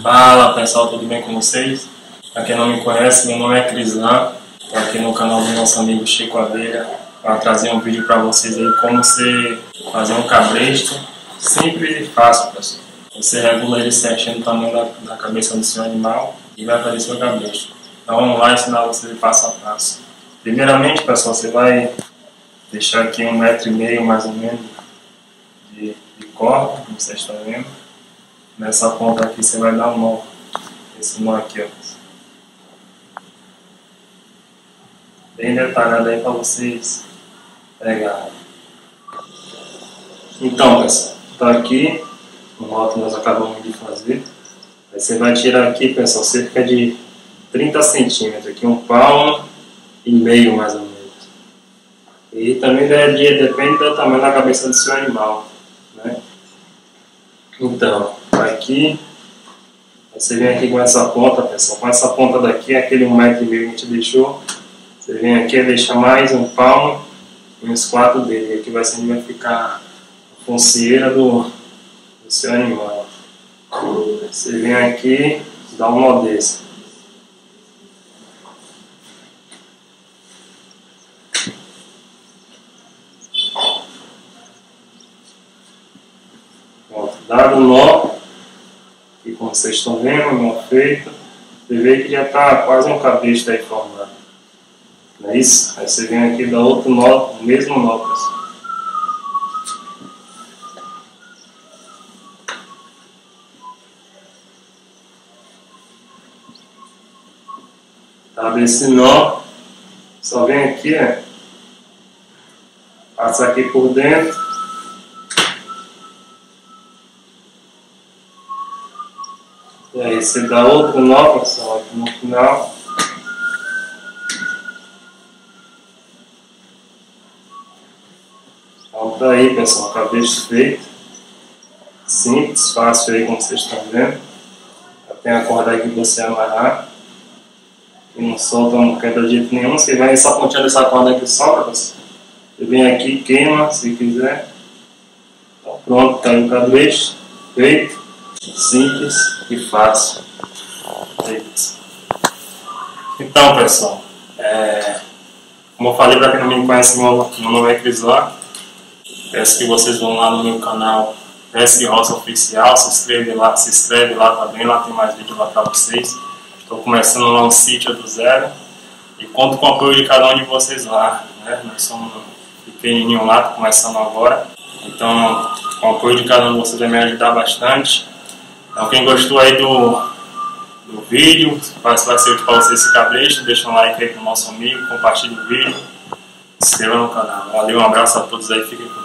Fala pessoal, tudo bem com vocês? Para quem não me conhece, meu nome é Crislã. Estou aqui no canal do nosso amigo Chico Aveira para trazer um vídeo para vocês aí como você fazer um cabresto simples e fácil, pessoal. Você regula ele certinho no tamanho da cabeça do seu animal e vai fazer seu cabresto. Então vamos lá ensinar vocês passo a passo. Primeiramente, pessoal, você vai deixar aqui 1,5 m mais ou menos de corda, como vocês estão vendo. Nessa ponta aqui você vai dar um nó, esse nó aqui, ó, bem detalhado aí para vocês pegarem. Então, pessoal, tá aqui o nó que nós acabamos de fazer. Aí você vai tirar aqui, pessoal, cerca de 30 centímetros, aqui 1,5 palmo mais ou menos. E também depende do tamanho da cabeça do seu animal, né? Então, aqui, você vem aqui com essa ponta, pessoal, com essa ponta daqui, aquele 1,5 m que a gente deixou, você vem aqui e deixa mais 1 palmo e uns 4 dedos, e aqui vai ficar a foncieira do seu animal. Você vem aqui e dá um nó desse. Dado o nó, e como vocês estão vendo, o nó feito, você vê que já está quase um cabresto aí formado. Não é isso? Aí você vem aqui e dá outro nó, o mesmo nó, pessoal. Dado esse nó, só vem aqui, ó, passa aqui por dentro. E aí você dá outro nó, pessoal, aqui no final. Então tá aí, pessoal, cabresto feito. Simples, fácil aí, como vocês estão vendo. Já tem a corda aí que você amarrar. E não solta, não queda de jeito nenhum. Você vai essa pontinha dessa corda aqui solta, pessoal. Você vem aqui, queima, se quiser. Então pronto, tá aí o cabresto feito. Simples e fácil. Então, pessoal, como eu falei, para quem não me conhece, meu nome é Crislã. Peço que vocês vão lá no meu canal Pesca e Roça Oficial, se inscreve lá também, lá tem mais vídeo lá para vocês. Estou começando lá um sítio do zero e conto com o apoio de cada um de vocês lá, né? Nós somos pequenininho lá, estou começando agora, então com o apoio de cada um de vocês vai me ajudar bastante. Então quem gostou aí do vídeo, vai ser útil para vocês esse cabresto, deixa um like aí pro nosso amigo, compartilhe o vídeo, se inscreva no canal. Valeu, um abraço a todos aí, fiquem com